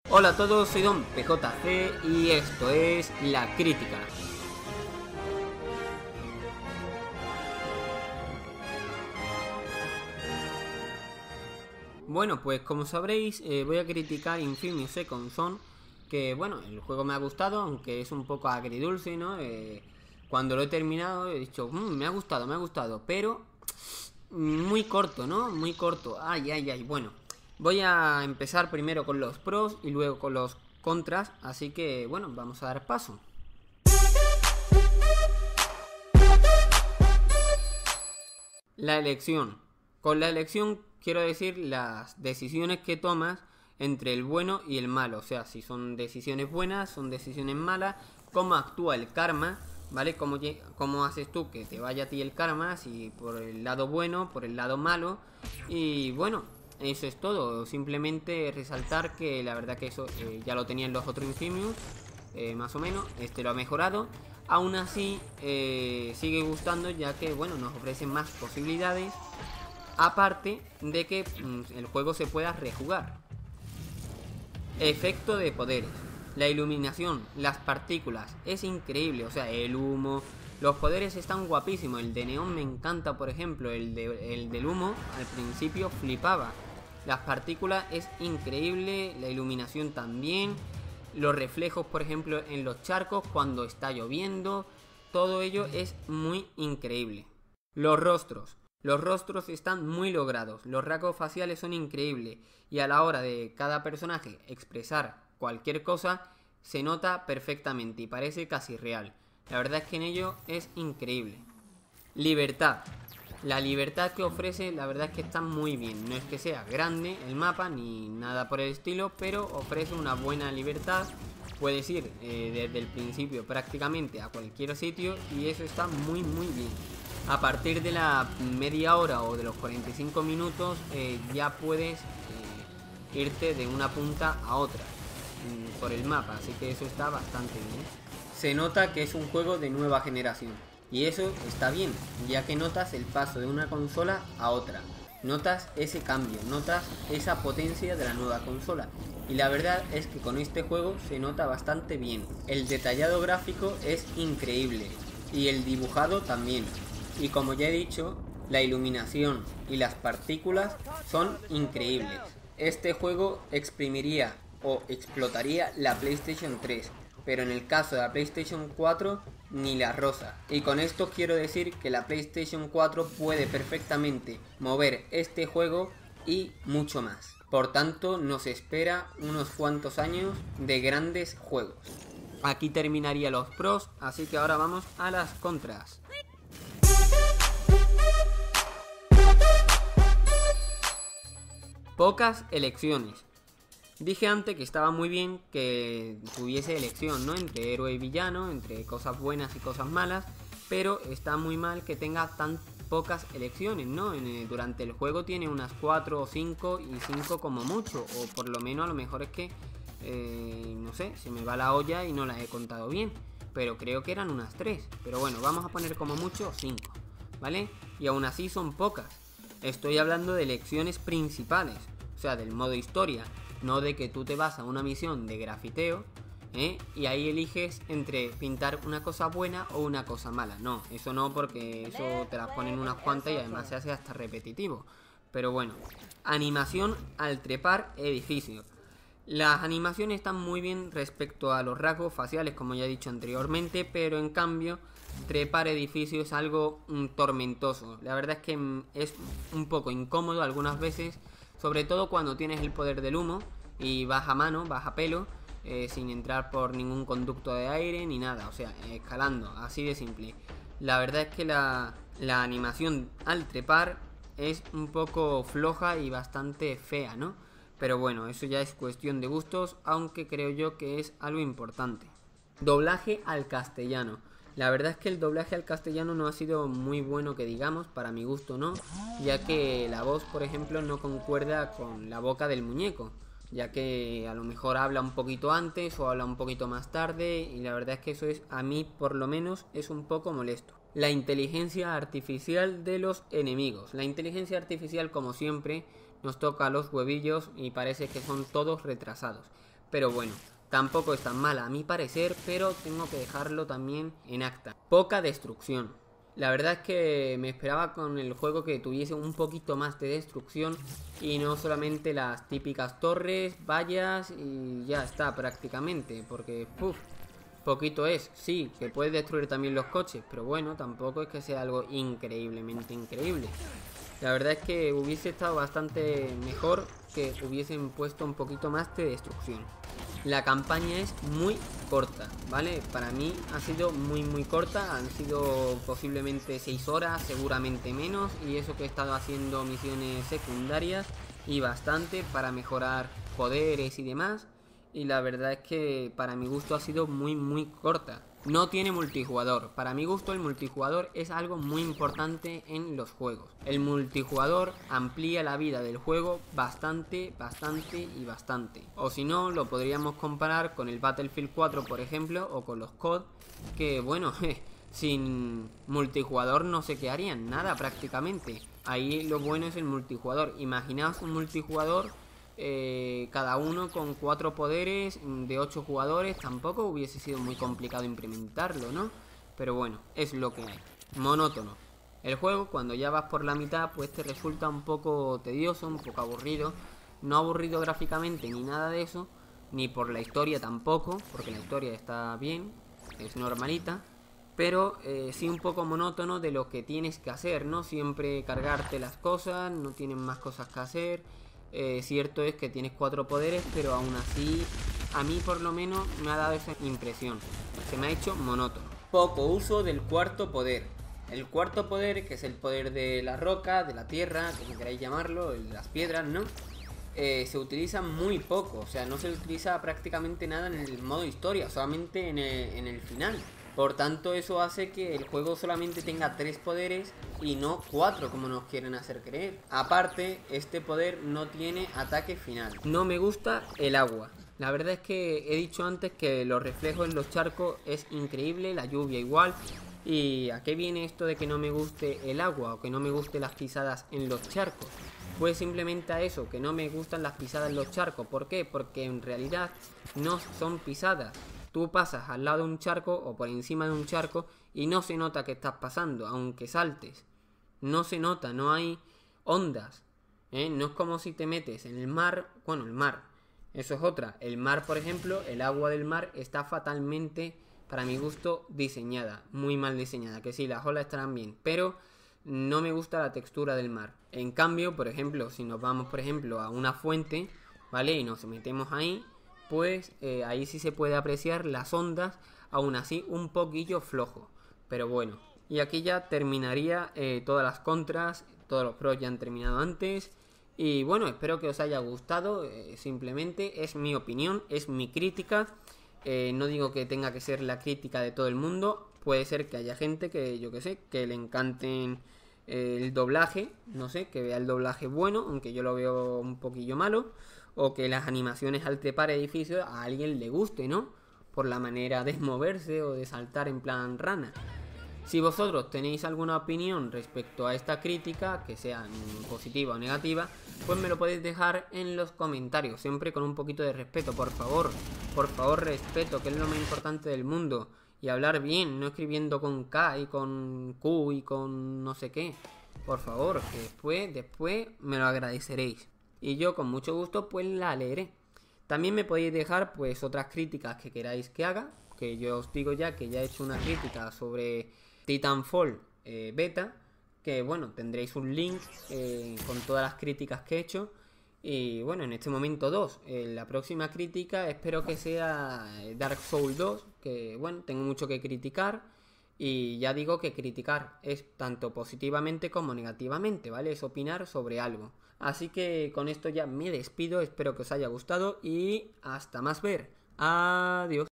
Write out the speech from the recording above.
Hola a todos, soy Don PJC y esto es La Crítica. Bueno, pues como sabréis, voy a criticar Infamous Second Son, que bueno, el juego me ha gustado, aunque es un poco agridulce, ¿no? Cuando lo he terminado he dicho, me ha gustado, pero muy corto, ¿no? Muy corto, ay, bueno. Voy a empezar primero con los pros y luego con los contras, así que bueno, vamos a dar paso. La elección. Con la elección quiero decir las decisiones que tomas entre el bueno y el malo. O sea, si son decisiones buenas, son decisiones malas, cómo actúa el karma, ¿vale? Cómo haces tú que te vaya a ti el karma, si por el lado bueno, por el lado malo. Y bueno, eso es todo. Simplemente resaltar que la verdad que eso ya lo tenía en los otros Infamous, más o menos. Este lo ha mejorado. Aún así sigue gustando, ya que bueno, nos ofrece más posibilidades. Aparte de que el juego se pueda rejugar. Efecto de poderes. La iluminación, las partículas, es increíble. O sea, el humo, los poderes están guapísimos. El de neón me encanta, por ejemplo. El del humo al principio flipaba. Las partículas es increíble. La iluminación también. Los reflejos, por ejemplo, en los charcos cuando está lloviendo. Todo ello es muy increíble. Los rostros. Los rostros están muy logrados, los rasgos faciales son increíbles y a la hora de cada personaje expresar cualquier cosa se nota perfectamente y parece casi real. La verdad es que en ello es increíble. Libertad. La libertad que ofrece la verdad es que está muy bien. No es que sea grande el mapa ni nada por el estilo, pero ofrece una buena libertad. Puedes ir desde el principio prácticamente a cualquier sitio y eso está muy bien. A partir de la media hora o de los 45 minutos ya puedes irte de una punta a otra por el mapa, así que eso está bastante bien. Se nota que es un juego de nueva generación y eso está bien, ya que notas el paso de una consola a otra. Notas ese cambio, notas esa potencia de la nueva consola. Y la verdad es que con este juego se nota bastante bien. El detallado gráfico es increíble y el dibujado también. Y como ya he dicho, la iluminación y las partículas son increíbles. Este juego exprimiría o explotaría la PlayStation 3, pero en el caso de la PlayStation 4 ni la rosa. Y con esto quiero decir que la PlayStation 4 puede perfectamente mover este juego y mucho más. Por tanto, nos espera unos cuantos años de grandes juegos. Aquí terminaría los pros, así que ahora vamos a las contras. Pocas elecciones. Dije antes que estaba muy bien que tuviese elección, ¿no? Entre héroe y villano, entre cosas buenas y cosas malas, pero está muy mal que tenga tan pocas elecciones, ¿no? Durante el juego tiene unas 4 o 5 y 5 como mucho, o por lo menos a lo mejor es que, no sé, se me va la olla y no las he contado bien, pero creo que eran unas 3, pero bueno, vamos a poner como mucho 5, ¿vale? Y aún así son pocas. Estoy hablando de elecciones principales, o sea, del modo historia, no de que tú te vas a una misión de grafiteo y ahí eliges entre pintar una cosa buena o una cosa mala. No, eso no, porque eso te las ponen unas cuantas y además se hace hasta repetitivo. Pero bueno, animación al trepar edificios. Las animaciones están muy bien respecto a los rasgos faciales, como ya he dicho anteriormente, pero en cambio trepar edificios es algo tormentoso. La verdad es que es un poco incómodo algunas veces, sobre todo cuando tienes el poder del humo y vas a mano, vas a pelo, sin entrar por ningún conducto de aire ni nada, o sea, escalando, así de simple. La verdad es que la animación al trepar es un poco floja y bastante fea, ¿no? Pero bueno, eso ya es cuestión de gustos, aunque creo yo que es algo importante. Doblaje al castellano. La verdad es que el doblaje al castellano no ha sido muy bueno, que digamos, para mi gusto no, ya que la voz, por ejemplo, no concuerda con la boca del muñeco, ya que a lo mejor habla un poquito antes o habla un poquito más tarde, y la verdad es que eso es, a mí por lo menos, es un poco molesto. La inteligencia artificial de los enemigos. La inteligencia artificial, como siempre, nos toca los huevillos y parece que son todos retrasados. pero bueno, tampoco es tan mala a mi parecer, pero tengo que dejarlo también en acta. Poca destrucción. La verdad es que me esperaba con el juego que tuviese un poquito más de destrucción y no solamente las típicas torres, vallas y ya está prácticamente, porque poquito es, sí, que puedes destruir también los coches, pero bueno, tampoco es que sea algo increíblemente increíble. La verdad es que hubiese estado bastante mejor que hubiesen puesto un poquito más de destrucción. La campaña es muy corta, ¿vale? Para mí ha sido muy corta, han sido posiblemente 6 horas, seguramente menos, y eso que he estado haciendo misiones secundarias y bastante para mejorar poderes y demás. Y la verdad es que para mi gusto ha sido muy corta. No tiene multijugador. Para mi gusto el multijugador es algo muy importante en los juegos. El multijugador amplía la vida del juego bastante. O si no, lo podríamos comparar con el Battlefield 4, por ejemplo, o con los COD, que bueno, sin multijugador no sé qué harían, nada prácticamente. Ahí lo bueno es el multijugador. Imaginaos un multijugador cada uno con 4 poderes de 8 jugadores, tampoco hubiese sido muy complicado implementarlo, ¿no? Pero bueno, es lo que hay. Monótono. El juego, cuando ya vas por la mitad, pues te resulta un poco tedioso, un poco aburrido. No aburrido gráficamente ni nada de eso, ni por la historia tampoco, porque la historia está bien, es normalita. Pero sí un poco monótono de lo que tienes que hacer, ¿no? Siempre cargarte las cosas, no tienes más cosas que hacer. Cierto es que tienes 4 poderes, pero aún así a mí por lo menos me ha dado esa impresión. Se me ha hecho monótono. Poco uso del cuarto poder. El cuarto poder, que es el poder de la roca, de la tierra, como queráis llamarlo, de las piedras, ¿no? Se utiliza muy poco, o sea, no se utiliza prácticamente nada en el modo historia, solamente en el final. Por tanto, eso hace que el juego solamente tenga 3 poderes y no 4 como nos quieren hacer creer. Aparte, este poder no tiene ataque final. No me gusta el agua. La verdad es que he dicho antes que los reflejos en los charcos es increíble, la lluvia igual. ¿Y a qué viene esto de que no me guste el agua o que no me gusten las pisadas en los charcos? Pues simplemente a eso, que no me gustan las pisadas en los charcos. ¿Por qué? Porque en realidad no son pisadas. Tú pasas al lado de un charco o por encima de un charco y no se nota que estás pasando, aunque saltes. No se nota, no hay ondas. No es como si te metes en el mar. Bueno, el mar, eso es otra. El mar, por ejemplo, el agua del mar está fatalmente, para mi gusto, diseñada. Muy mal diseñada, que sí, las olas estarán bien, pero no me gusta la textura del mar. En cambio, por ejemplo, si nos vamos, por ejemplo, a una fuente, ¿vale? Y nos metemos ahí, pues ahí sí se puede apreciar las ondas, aún así un poquillo flojo, pero bueno. Y aquí ya terminaría todas las contras, todos los pros ya han terminado antes. Y bueno, espero que os haya gustado, simplemente es mi opinión, es mi crítica. No digo que tenga que ser la crítica de todo el mundo, puede ser que haya gente que, yo que sé, que le encanten el doblaje, no sé, que vea el doblaje bueno, aunque yo lo veo un poquillo malo. O que las animaciones al trepar edificios a alguien le guste, ¿no? Por la manera de moverse o de saltar en plan rana. Si vosotros tenéis alguna opinión respecto a esta crítica, que sea positiva o negativa, pues me lo podéis dejar en los comentarios, siempre con un poquito de respeto, por favor, respeto, que es lo más importante del mundo. Y hablar bien, no escribiendo con K y con Q y con no sé qué. Por favor, que después me lo agradeceréis. Y yo con mucho gusto pues la leeré. También me podéis dejar pues otras críticas que queráis que haga, que yo os digo ya que ya he hecho una crítica sobre Titanfall beta, que bueno, tendréis un link con todas las críticas que he hecho. Y bueno, en este momento 2. La próxima crítica espero que sea Dark Souls 2, que bueno, tengo mucho que criticar. Y ya digo que criticar es tanto positivamente como negativamente, ¿vale? Es opinar sobre algo. Así que con esto ya me despido, espero que os haya gustado y hasta más ver. Adiós.